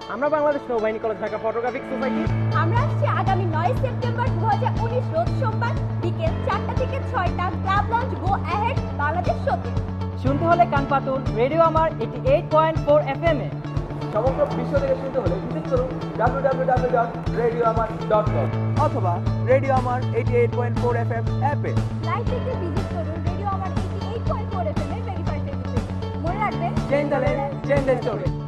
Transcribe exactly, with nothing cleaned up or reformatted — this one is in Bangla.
আমরা বাংলাদেশ নৌবাহিনী কলেজ ঢাকা ফটোগ্রাফিক সোসাইটি। আমরা আসছি আগামী নয় সেপ্টেম্বর দু হাজার উনিশ রোজ সোমবার বিকেল চারটা থেকে ছয়টা club launch go ahead Bangladesh শোতে। শুনতে হলে কান পাতুন রেডিও আমার আটাশি পয়েন্ট চার এফএম এ। সমগ্র বিশ্ব থেকে শুনতে হলে ভিজিট করুন W W W dot radio Amar dot com অথবা রেডিও আমার আটাশি পয়েন্ট চার এফএম অ্যাপে। লাইভ দেখতে ভিজিট করুন রেডিও আমার আটাশি পয়েন্ট চার এফএম এর ভেরিফাইড পেজে। মনে রাখবেন, change the lane, change the story.